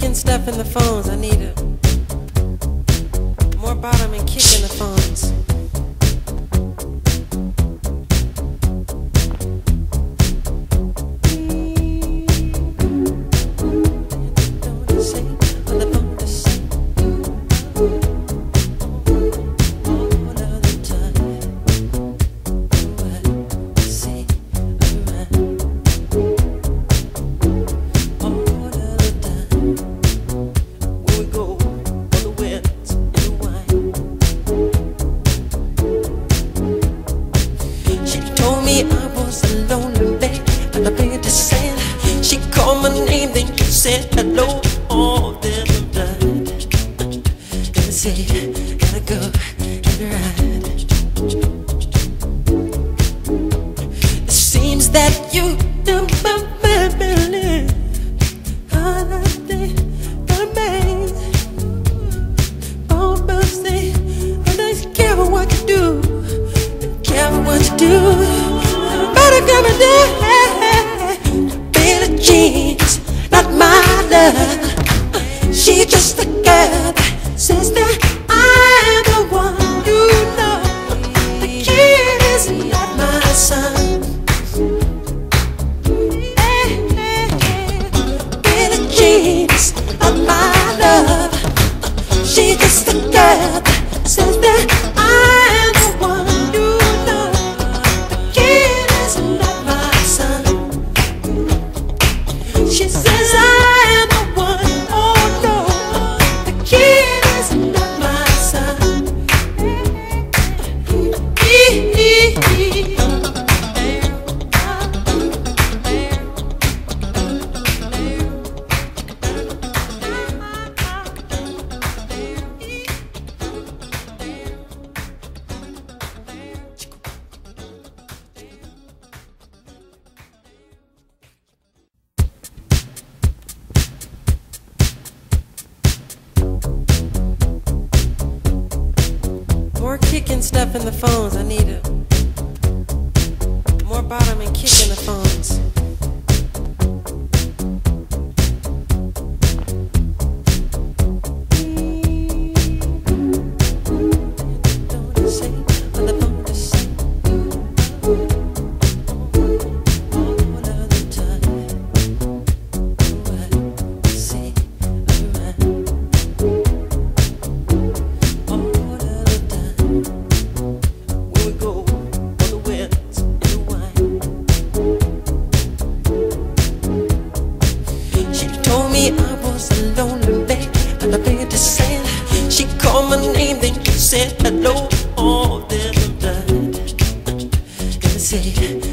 kicking stuff in the phones. I need it. More bottom and kick in the phones. I was alone in bed, and I began to say, she called my name, then she said hello. Oh, then I'm blind. Let me see, gotta go, gotta ride. It seems that you do my family. Holiday, got me. Oh, but see, I don't care what you do, care what you do. Gonna do Billie Jean's not my love. She's just a girl that says that I'm the one. You know, the kid is not my son. Billie Jean's not my love. She's just a girl that says that I'm the one. You know, the kid is not my son. She says I am the one. Oh no, the kid is not my son. More kicking stuff in the phones. I need it. More bottom and kick in the phones. I was alone in bed, and I began to say, she called my name, then she said hello. Oh, then I'm blind. Let me see.